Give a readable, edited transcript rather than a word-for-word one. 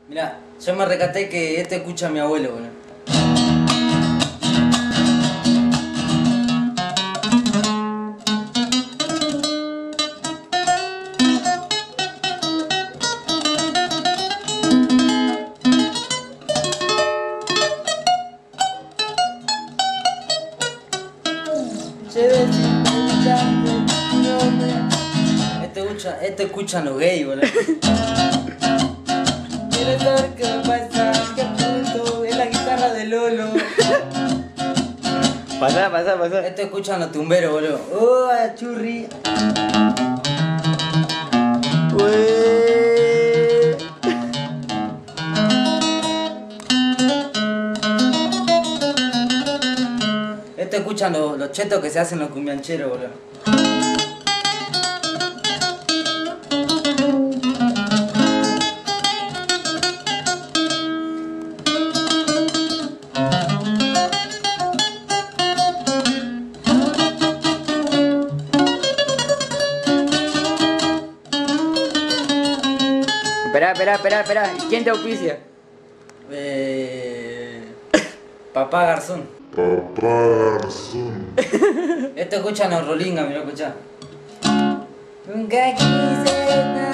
Mirá, yo me recaté que este escucha a mi abuelo, boludo. Este escucha los gays, boludo. Quiero saber qué me pasa, qué punto, es la guitarra de Lolo. Pasá. Este escuchan los tumberos, boludo. Oh, churri. Este escuchan los chetos que se hacen los cumbiancheros, boludo. Esperá. ¿Quién te auspicia? Papá Garzón. Esto escuchan los Rolinga, mirá, escuchá. Nunca quise